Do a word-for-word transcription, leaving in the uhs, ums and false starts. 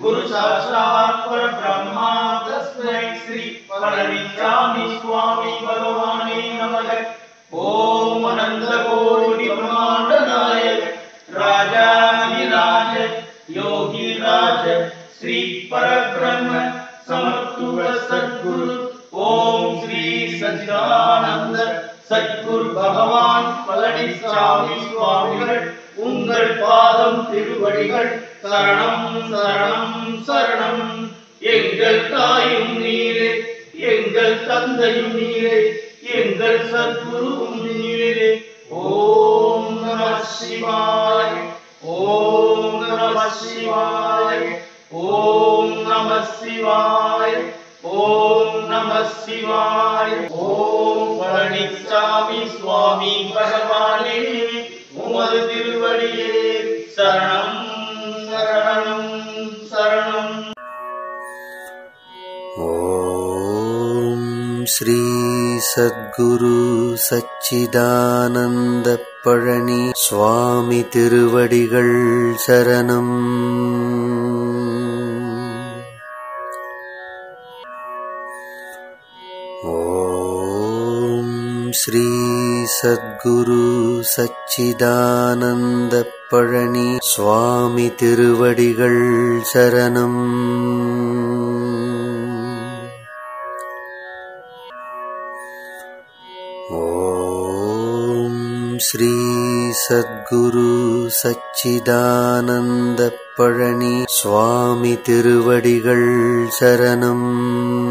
गुरु साक्षात् परब्रह्मा तस्मै श्री पळनिस्वामी स्वामी भगवाने नमः। ओम अनंत कोटि ब्रह्मांड नायक राजाधिराज योगी राज श्री परब्रह्म समत्व सद्गुरु ओम श्री सच्चिदानंद सद्गुरु भगवान पळनिस्वामी स्वामिகள் உங்கள் பாதம் திருவடிகள் சரணம் சரணம் சரணம்। எங்கள் தாயும் நீரே, எங்கள் தந்தையும் நீரே, எங்கள் சத்குருவும் நீரே। ஓம் நம சிவாய, ஓம் நம சிவாய, ஓம் நம சிவாய, ஓம் நம சிவாய। ஓம் பழனிசாமி சுவாமி பகவானே உமது திருவடியே சரணம் சரணம் சரணம்। ஓம் ஸ்ரீ சத்குரு சச்சிதானந்த பழனி சுவாமி திருவடிகள் சரணம்। ஓம் ஸ்ரீ சத்குரு சச்சிதானந்த பழனி சுவாமி திருவடிகள் சரணம்। ஓம் ஸ்ரீ சத்குரு சச்சிதானந்த பழனி சுவாமி திருவடிகள் சரணம்।